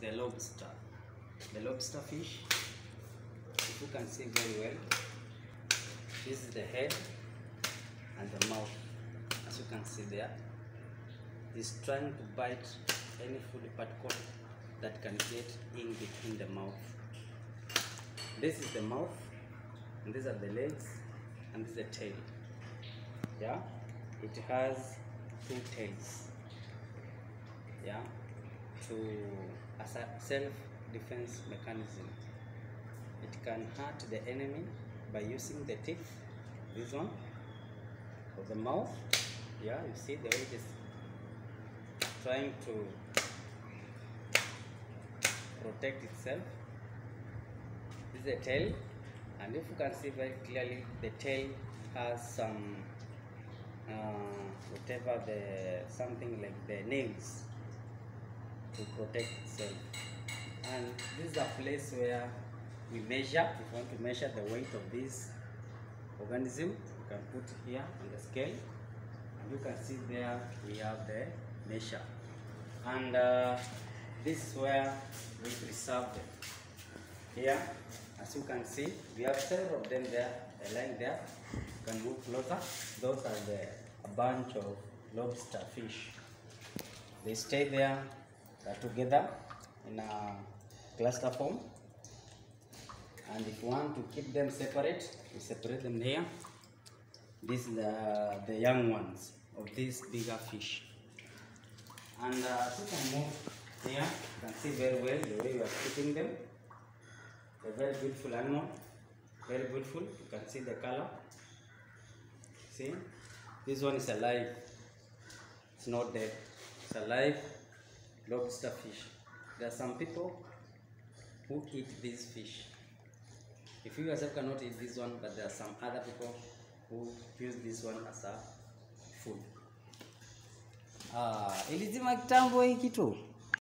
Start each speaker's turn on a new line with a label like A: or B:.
A: the lobster. The lobster fish, if you can see very well, this is the head and the mouth. As you can see there, it's trying to bite any food particle that can get in between the mouth. This is the mouth, and these are the legs, and this is the tail. Yeah, it has two tails. Yeah, as a self-defense mechanism. It can hurt the enemy by using the teeth, this one, or the mouth. Yeah, you see the way it is trying to protect itself. This is the tail, and if you can see very clearly, the tail has some something like the nails to protect itself. And this is a place where we measure. If you want to measure the weight of this organism, you can put here on the scale, and you can see there we have the measure. And this is where we preserve them. Here, as you can see, we have several of them there. They're lying there. You can move closer. Those are a bunch of lobster fish. They stay there together in a cluster form. And if you want to keep them separate, you separate them here. These are the young ones of these bigger fish. And as you can move here, you can see very well the way we are keeping them. A very beautiful animal, very beautiful. You can see the color. See, this one is alive. It's not dead. It's alive lobster fish. There are some people who eat these fish. If you yourself cannot eat this one, but there are some other people who use this one as a food.
B: Ilizima kitambo hii kitu.